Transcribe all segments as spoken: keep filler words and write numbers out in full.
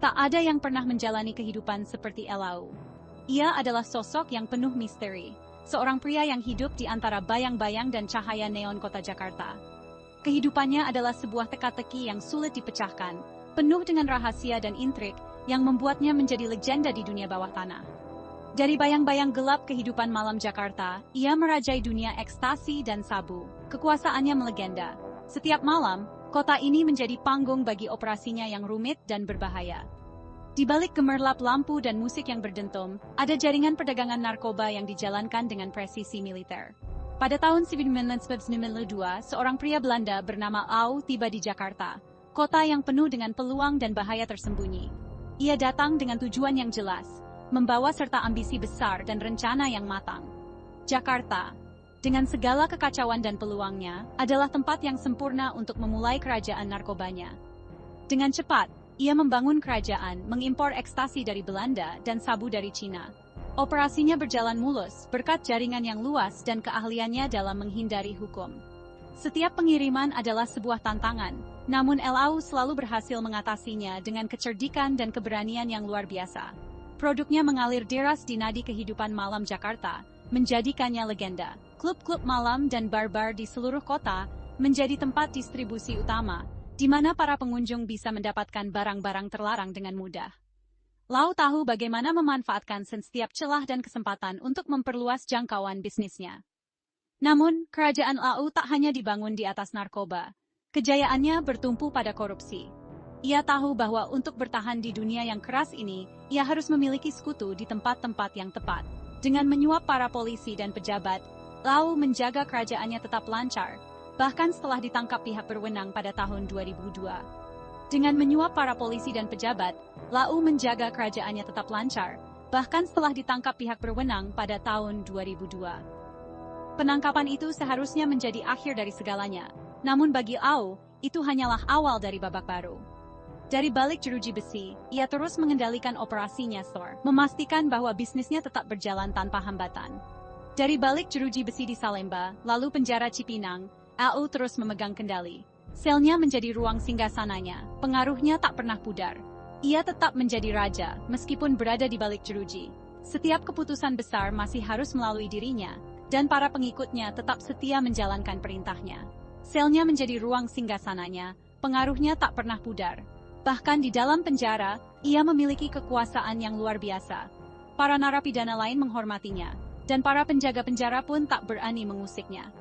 Tak ada yang pernah menjalani kehidupan seperti Lau. Ia adalah sosok yang penuh misteri, seorang pria yang hidup di antara bayang-bayang dan cahaya neon kota Jakarta. Kehidupannya adalah sebuah teka-teki yang sulit dipecahkan, penuh dengan rahasia dan intrik yang membuatnya menjadi legenda di dunia bawah tanah. Dari bayang-bayang gelap kehidupan malam Jakarta, ia merajai dunia ekstasi dan sabu. Kekuasaannya melegenda. Setiap malam, kota ini menjadi panggung bagi operasinya yang rumit dan berbahaya. Di balik gemerlap lampu dan musik yang berdentum, ada jaringan perdagangan narkoba yang dijalankan dengan presisi militer. Pada tahun seribu sembilan ratus sembilan puluh dua, seorang pria Belanda bernama Lau tiba di Jakarta, kota yang penuh dengan peluang dan bahaya tersembunyi. Ia datang dengan tujuan yang jelas, membawa serta ambisi besar dan rencana yang matang. Jakarta, dengan segala kekacauan dan peluangnya, adalah tempat yang sempurna untuk memulai kerajaan narkobanya. Dengan cepat, ia membangun kerajaan, mengimpor ekstasi dari Belanda dan sabu dari Cina. Operasinya berjalan mulus berkat jaringan yang luas dan keahliannya dalam menghindari hukum. Setiap pengiriman adalah sebuah tantangan, namun Lau selalu berhasil mengatasinya dengan kecerdikan dan keberanian yang luar biasa. Produknya mengalir deras di nadi kehidupan malam Jakarta, menjadikannya legenda. Klub-klub malam dan bar-bar di seluruh kota menjadi tempat distribusi utama, di mana para pengunjung bisa mendapatkan barang-barang terlarang dengan mudah. Lau tahu bagaimana memanfaatkan setiap celah dan kesempatan untuk memperluas jangkauan bisnisnya. Namun, kerajaan Lau tak hanya dibangun di atas narkoba. Kejayaannya bertumpu pada korupsi. Ia tahu bahwa untuk bertahan di dunia yang keras ini, ia harus memiliki sekutu di tempat-tempat yang tepat. Dengan menyuap para polisi dan pejabat, Lau menjaga kerajaannya tetap lancar, bahkan setelah ditangkap pihak berwenang pada tahun dua ribu dua. Dengan menyuap para polisi dan pejabat, Lau menjaga kerajaannya tetap lancar, bahkan setelah ditangkap pihak berwenang pada tahun dua ribu dua. Penangkapan itu seharusnya menjadi akhir dari segalanya, namun bagi Lau, itu hanyalah awal dari babak baru. Dari balik jeruji besi, ia terus mengendalikan operasinya Thor, memastikan bahwa bisnisnya tetap berjalan tanpa hambatan. Dari balik jeruji besi di Salemba, lalu penjara Cipinang, Lau terus memegang kendali. Selnya menjadi ruang singgasananya, pengaruhnya tak pernah pudar. Ia tetap menjadi raja, meskipun berada di balik jeruji. Setiap keputusan besar masih harus melalui dirinya, dan para pengikutnya tetap setia menjalankan perintahnya. Selnya menjadi ruang singgasananya, pengaruhnya tak pernah pudar. Bahkan di dalam penjara, ia memiliki kekuasaan yang luar biasa. Para narapidana lain menghormatinya, dan para penjaga penjara pun tak berani mengusiknya.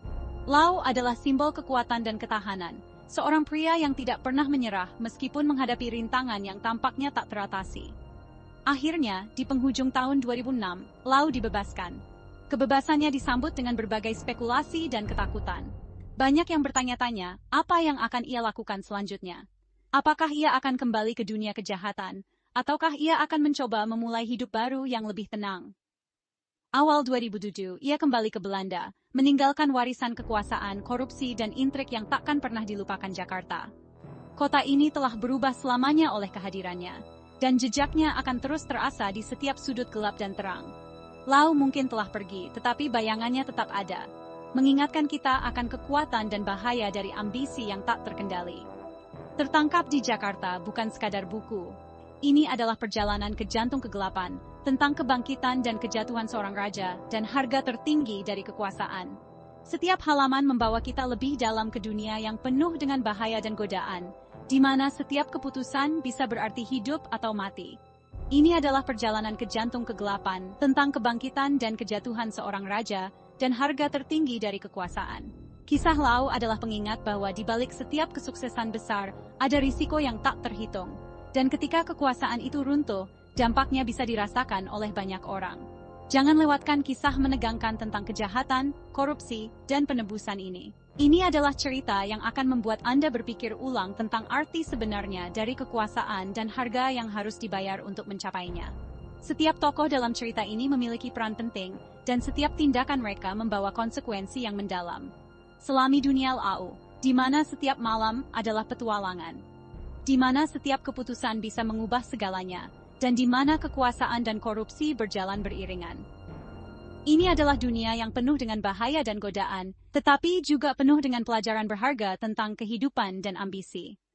Lau adalah simbol kekuatan dan ketahanan, seorang pria yang tidak pernah menyerah meskipun menghadapi rintangan yang tampaknya tak teratasi. Akhirnya, di penghujung tahun dua ribu enam, Lau dibebaskan. Kebebasannya disambut dengan berbagai spekulasi dan ketakutan. Banyak yang bertanya-tanya, apa yang akan ia lakukan selanjutnya? Apakah ia akan kembali ke dunia kejahatan, ataukah ia akan mencoba memulai hidup baru yang lebih tenang? Awal dua ribu tujuh, ia kembali ke Belanda, meninggalkan warisan kekuasaan, korupsi, dan intrik yang takkan pernah dilupakan Jakarta. Kota ini telah berubah selamanya oleh kehadirannya, dan jejaknya akan terus terasa di setiap sudut gelap dan terang. Lau mungkin telah pergi, tetapi bayangannya tetap ada, mengingatkan kita akan kekuatan dan bahaya dari ambisi yang tak terkendali. Tertangkap di Jakarta bukan sekadar buku. Ini adalah perjalanan ke jantung kegelapan, tentang kebangkitan dan kejatuhan seorang raja, dan harga tertinggi dari kekuasaan. Setiap halaman membawa kita lebih dalam ke dunia yang penuh dengan bahaya dan godaan, di mana setiap keputusan bisa berarti hidup atau mati. Ini adalah perjalanan ke jantung kegelapan, tentang kebangkitan dan kejatuhan seorang raja, dan harga tertinggi dari kekuasaan. Kisah Lau adalah pengingat bahwa di balik setiap kesuksesan besar, ada risiko yang tak terhitung. Dan ketika kekuasaan itu runtuh, dampaknya bisa dirasakan oleh banyak orang. Jangan lewatkan kisah menegangkan tentang kejahatan, korupsi, dan penebusan ini. Ini adalah cerita yang akan membuat Anda berpikir ulang tentang arti sebenarnya dari kekuasaan dan harga yang harus dibayar untuk mencapainya. Setiap tokoh dalam cerita ini memiliki peran penting, dan setiap tindakan mereka membawa konsekuensi yang mendalam. Selami dunia Lau, di mana setiap malam adalah petualangan, di mana setiap keputusan bisa mengubah segalanya, dan di mana kekuasaan dan korupsi berjalan beriringan. Ini adalah dunia yang penuh dengan bahaya dan godaan, tetapi juga penuh dengan pelajaran berharga tentang kehidupan dan ambisi.